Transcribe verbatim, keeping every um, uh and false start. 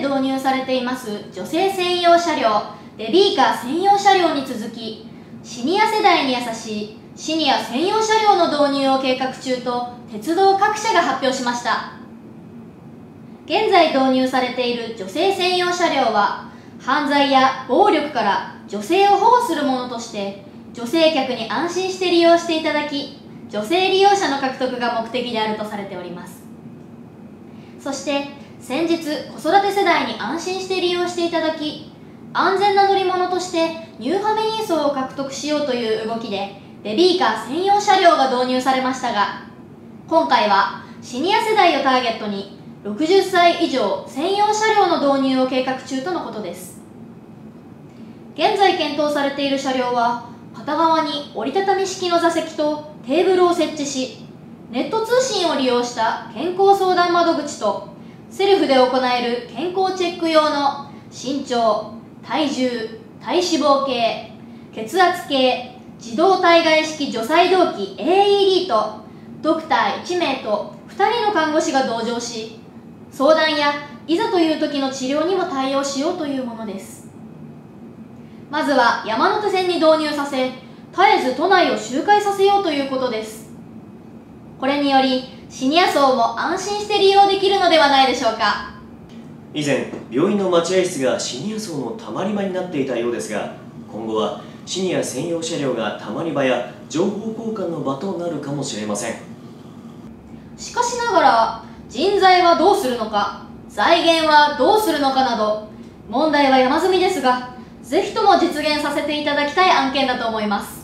導入されています女性専用車両、ベビーカー専用車両に続き、シニア世代に優しいシニア専用車両の導入を計画中と鉄道各社が発表しました。現在導入されている女性専用車両は、犯罪や暴力から女性を保護するものとして女性客に安心して利用していただき、女性利用者の獲得が目的であるとされております。そして先日、子育て世代に安心して利用していただき、安全な乗り物としてニューファミリー層を獲得しようという動きでベビーカー専用車両が導入されましたが、今回はシニア世代をターゲットにろくじゅっさい以上専用車両の導入を計画中とのことです。現在検討されている車両は、片側に折りたたみ式の座席とテーブルを設置し、ネット通信を利用した健康相談窓口とセルフで行える健康チェック用の身長、体重、体脂肪計、血圧計、自動体外式除細動器 エーイーディー とドクターいちめいとふたりの看護師が同乗し、相談やいざという時の治療にも対応しようというものです。まずは山手線に導入させ、絶えず都内を周回させようということです。これによりシニア層も安心して利用できるのではないでしょうか。 以前、病院の待合室がシニア層のたまり場になっていたようですが、今後はシニア専用車両がたまり場や情報交換の場となるかもしれません。 しかしながら、人材はどうするのか、財源はどうするのかなど、問題は山積みですが、ぜひとも実現させていただきたい案件だと思います。